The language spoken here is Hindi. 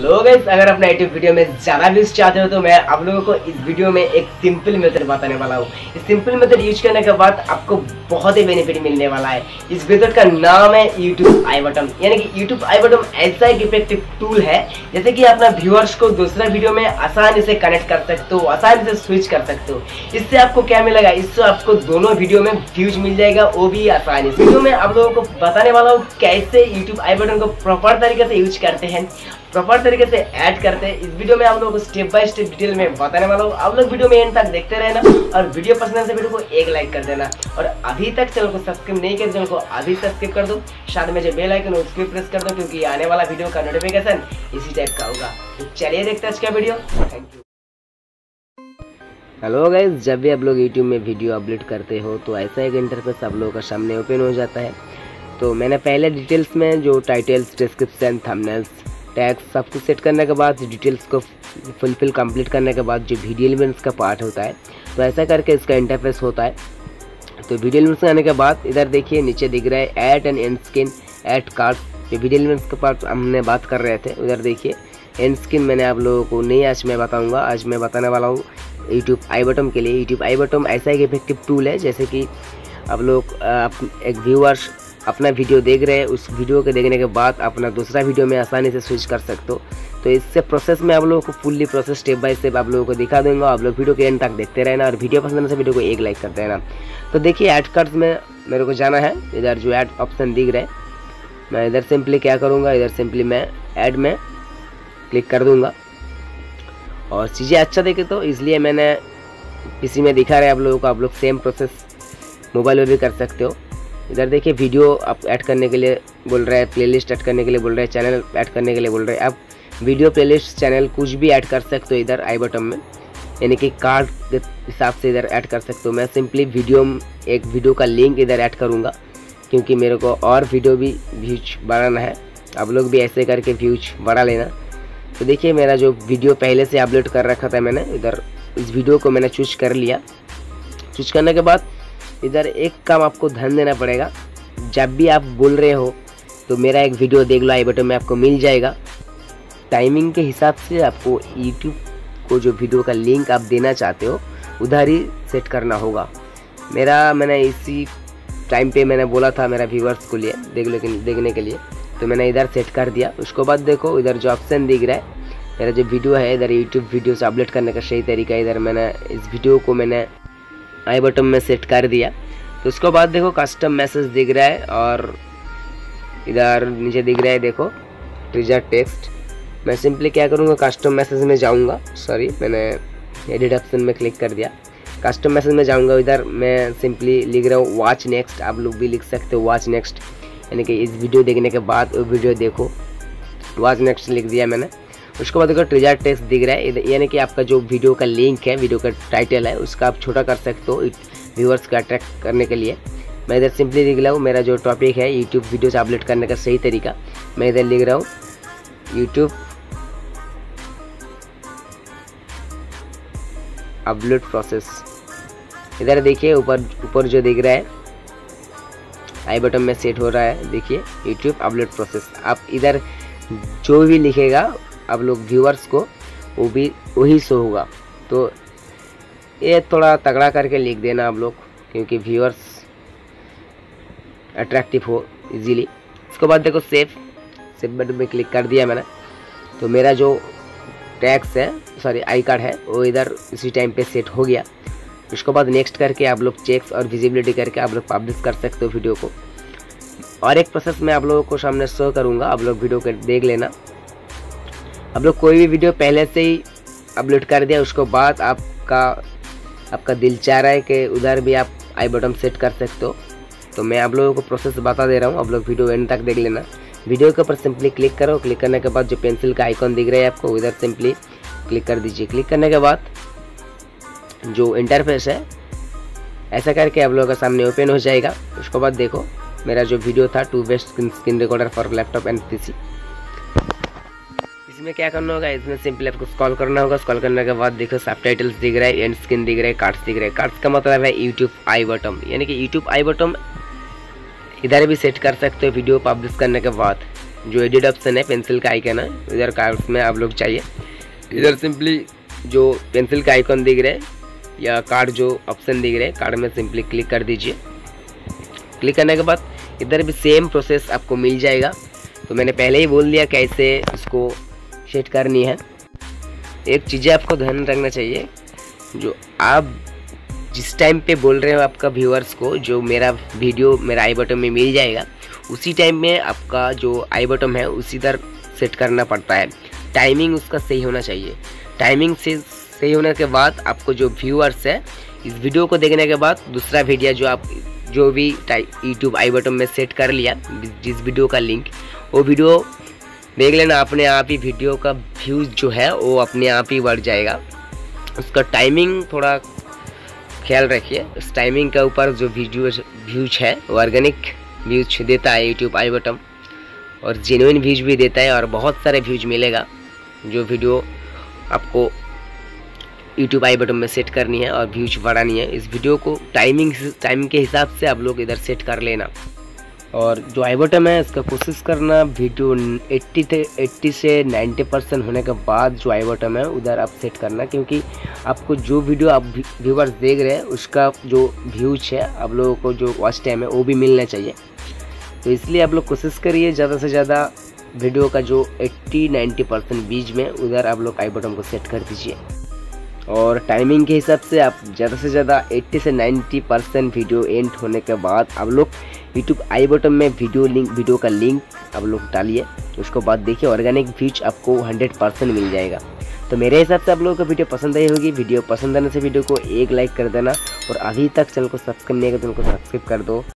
हेलो गाइस, अगर अपना यूट्यूब वीडियो में ज़्यादा व्यूज चाहते हो तो मैं आप लोगों को इस वीडियो में एक सिंपल मेथड बताने वाला हूँ। इस सिंपल मेथड यूज करने के बाद आपको बहुत ही बेनिफिट मिलने वाला है। इस मेथड का नाम है यूट्यूब आई बटन। यानी कि यूट्यूब आई बटन ऐसा एक इफेक्टिव टूल है जैसे कि अपना व्यूअर्स को दूसरा वीडियो में आसानी से कनेक्ट कर सकते हो, आसानी से स्विच कर सकते हो। इससे आपको क्या मिलेगा, इससे आपको दोनों वीडियो में व्यूज मिल जाएगा, वो भी आसानी से। वीडियो में आप लोगों को बताने वाला हूँ कैसे यूट्यूब आई बटन को प्रॉपर तरीके से यूज करते हैं, प्रॉपर तरीके से ऐड करते हैं। इस वीडियो में आप लोगों को स्टेप बाय स्टेप डिटेल में बताने वाला हूँ। आप लोग वीडियो में एंड तक देखते रहना और वीडियो पसंद है तो वीडियो को एक लाइक कर देना। और अभी तक चैनल को सब्सक्राइब नहीं किया, चैनल को अभी सब्सक्राइब कर दो, साथ में जो बेल आइकन है उसको प्रेस कर दो, क्योंकि आने वाला वीडियो का नोटिफिकेशन इसी टाइप का होगा। तो चलिए देखते हैं आज का video. Thank you. Hello guys, जब भी आप लोग यूट्यूब में वीडियो अपलोड करते हो तो ऐसा एक इंटरफेस आप लोगों का सामने ओपन हो जाता है। तो मैंने पहले डिटेल्स में जो टाइटल्स, डिस्क्रिप्शन, थंबनेल्स, टैग्स सब कुछ सेट करने के बाद डिटेल्स को फुलफिल कंप्लीट करने के बाद जो वीडियो एलिमेंट्स का पार्ट होता है, तो ऐसा करके इसका इंटरफेस होता है। तो वीडियो एलिमेंट्स आने के बाद इधर देखिए नीचे दिख रहा है add end end screen, add card. जो वीडियो एलिमेंट्स का पार्ट हमने बात कर रहे थे, उधर देखिए एंड स्किन मैंने आप लोगों को नहीं आज मैं बताऊँगा। आज मैं बताने वाला हूँ यूट्यूब आई बटन के लिए। यूट्यूब आई बटन ऐसा एक इफेक्टिव टूल है जैसे कि आप लोग एक व्यूअर्स अपना वीडियो देख रहे हैं, उस वीडियो के देखने के बाद अपना दूसरा वीडियो में आसानी से स्विच कर सकते हो। तो इससे प्रोसेस में आप लोगों को fully process step by step आप लोगों को दिखा दूंगा। आप लोग वीडियो के एंड तक देखते रहना और वीडियो पसंद है तो वीडियो को एक लाइक कर देना। तो देखिए ऐड कार्ड्स में मेरे को जाना है, इधर जो ऐड ऑप्शन दिख रहा है, मैं इधर सिंपली क्या करूँगा, इधर सिंपली मैं ऐड में क्लिक कर दूँगा। और चीज़ें अच्छा देखे तो इसलिए मैंने पीसी में दिखा रहा है आप लोगों को। आप लोग सेम प्रोसेस मोबाइल में भी कर सकते हो। इधर देखिए वीडियो आप ऐड करने के लिए बोल रहा है, प्लेलिस्ट ऐड करने के लिए बोल रहा है, चैनल ऐड करने के लिए बोल रहे हैं। आप वीडियो, प्लेलिस्ट, चैनल कुछ भी ऐड कर सकते हो इधर आई बटन में, यानी कि कार्ड के हिसाब से इधर ऐड कर सकते हो। मैं सिंपली एक वीडियो का लिंक इधर ऐड करूँगा क्योंकि मेरे को और वीडियो भी व्यूज बढ़ाना है। आप लोग भी ऐसे करके व्यूज बढ़ा लेना। तो देखिए मेरा जो वीडियो पहले से अपलोड कर रखा था मैंने, इधर इस वीडियो को मैंने चूज कर लिया। चूज करने के बाद इधर एक काम आपको ध्यान देना पड़ेगा, जब भी आप बोल रहे हो तो मेरा एक वीडियो देख लो आई बटन में आपको मिल जाएगा। टाइमिंग के हिसाब से आपको यूट्यूब को जो वीडियो का लिंक आप देना चाहते हो उधर ही सेट करना होगा। मैंने इसी टाइम पे मैंने बोला था मेरा व्यूअर्स को लिए देखने के लिए, तो मैंने इधर सेट कर दिया। उसके बाद देखो इधर जो ऑप्शन दिख रहा है, मेरा जो वीडियो है इधर यूट्यूब वीडियो से अपलोड करने का सही तरीका, इधर मैंने इस वीडियो को मैंने आई बटन में सेट कर दिया। तो उसके बाद देखो कस्टम मैसेज दिख रहा है और इधर नीचे दिख रहा है देखो ट्रिगर टेक्स्ट। मैं सिंपली क्या करूँगा, कस्टम मैसेज में जाऊँगा, सॉरी मैंने एडिट ऑप्शन में क्लिक कर दिया। कस्टम मैसेज में जाऊँगा, इधर मैं सिंपली लिख रहा हूँ वॉच नेक्स्ट। आप लोग भी लिख सकते हो वॉच नेक्स्ट, यानी कि इस वीडियो देखने के बाद वो वीडियो देखो, वॉच नेक्स्ट लिख दिया मैंने। उसके बाद देखो ट्रिगर टेक्स्ट दिख रहा है, यानी कि आपका जो वीडियो का लिंक है, वीडियो का टाइटल है, उसका आप छोटा कर सकते हो व्यूअर्स का अट्रैक्ट करने के लिए। मैं इधर सिंपली लिख रहा हूँ मेरा जो टॉपिक है यूट्यूब वीडियो से अपलोड करने का सही तरीका, मैं इधर लिख रहा हूँ यूट्यूब अपलोड प्रोसेस। इधर देखिए ऊपर जो दिख रहा है आई बटन में सेट हो रहा है, देखिए यूट्यूब अपलोड प्रोसेस। आप इधर जो भी लिखेगा आप लोग व्यूअर्स को वो भी वही शो होगा। तो ये थोड़ा तगड़ा करके लिख देना आप लोग, क्योंकि व्यूअर्स अट्रैक्टिव हो इजीली। उसके बाद देखो सेव बटन में क्लिक कर दिया मैंने। तो मेरा जो टैग्स है, सॉरी आई कार्ड है, वो इधर इसी टाइम पे सेट हो गया। उसके बाद नेक्स्ट करके आप लोग चेक्स और विजिबिलिटी करके आप लोग पब्लिश कर सकते हो वीडियो को। और एक प्रोसेस मैं आप लोगों को सामने शो करूँगा, आप लोग वीडियो को देख लेना। आप लोग कोई भी वीडियो पहले से ही अपलोड कर दिया, उसके बाद आपका दिल चाह रहा है कि उधर भी आप आई बटन सेट कर सकते हो। तो मैं आप लोगों को प्रोसेस बता दे रहा हूँ, आप लोग वीडियो एंड तक देख लेना। वीडियो के ऊपर सिंपली क्लिक करो, क्लिक करने के बाद जो पेंसिल का आइकॉन दिख रहा है आपको, उधर सिंपली क्लिक कर दीजिए। क्लिक करने के बाद जो इंटरफेस है ऐसा करके आप लोगों का सामने ओपन हो जाएगा। उसके बाद देखो मेरा जो वीडियो था two best screen recorder for laptop and PC, इसमें क्या करना होगा, इसमें सिंपली आपको स्क्रॉल करना होगा। स्क्रॉल करने के बाद देखो सबटाइटल्स दिख रहा है, एंड स्क्रीन दिख रहा है, कार्ड्स दिख रहा है। कार्ड्स का मतलब है यूट्यूब आई बटन, यानी कि यूट्यूब आई बटन इधर भी सेट कर सकते हो वीडियो पब्लिश करने के बाद। जो एडिट ऑप्शन है, पेंसिल का आइकन है, इधर कार्ड्स में आप लोग चाहिए। इधर सिंपली जो पेंसिल का आइकन दिख रहा है या कार्ड जो ऑप्शन दिख रहे हैं, कार्ड में सिंपली क्लिक कर दीजिए। क्लिक करने के बाद इधर भी सेम प्रोसेस आपको मिल जाएगा। तो मैंने पहले ही बोल दिया कैसे इसको सेट करनी है। एक चीज़ें आपको ध्यान रखना चाहिए, जो आप जिस टाइम पे बोल रहे हो आपका व्यूअर्स को जो मेरा वीडियो मेरा आई बटन में मिल जाएगा, उसी टाइम में आपका जो आई बटन है उसी तरह सेट करना पड़ता है। टाइमिंग उसका सही होना चाहिए। टाइमिंग से सही होने के बाद आपको जो व्यूअर्स है इस वीडियो को देखने के बाद दूसरा वीडियो जो आप जो भी यूट्यूब आई बटन में सेट कर लिया जिस वीडियो का लिंक, वो वीडियो देख लेना, अपने आप ही वीडियो का व्यूज़ जो है वो अपने आप ही बढ़ जाएगा। उसका टाइमिंग थोड़ा ख्याल रखिए। उस टाइमिंग के ऊपर जो व्यूज है वो ऑर्गेनिक व्यूज देता है यूट्यूब आई बटन, और जेन्युइन व्यूज भी देता है, और बहुत सारे व्यूज मिलेगा जो वीडियो आपको यूट्यूब आई बटन में सेट करनी है और व्यूज बढ़ानी है। इस वीडियो को टाइमिंग के हिसाब से आप लोग इधर सेट कर लेना। और जो आई बटन है इसका कोशिश करना वीडियो 80 से 90% होने के बाद जो आई बटन है उधर आप सेट करना, क्योंकि आपको जो वीडियो आप व्यूअर्स देख रहे हैं उसका जो व्यूज है आप लोगों को जो वॉच टाइम है वो भी मिलना चाहिए। तो इसलिए आप लोग कोशिश करिए ज़्यादा से ज़्यादा वीडियो का जो 80-90% बीच में उधर आप लोग आई बटन को सेट कर दीजिए। और टाइमिंग के हिसाब से आप ज़्यादा से ज़्यादा 80 से 90% वीडियो एंड होने के बाद आप लोग यूट्यूब आई बटन में वीडियो का लिंक आप लोग डालिए। उसके बाद देखिए ऑर्गेनिक व्यूज आपको 100% मिल जाएगा। तो मेरे हिसाब से आप लोगों को वीडियो पसंद आई होगी। वीडियो पसंद आने से वीडियो को एक लाइक कर देना, और अभी तक चैनल को सब्सक्राइब नहीं किया तो चैनल को सब्सक्राइब कर दो।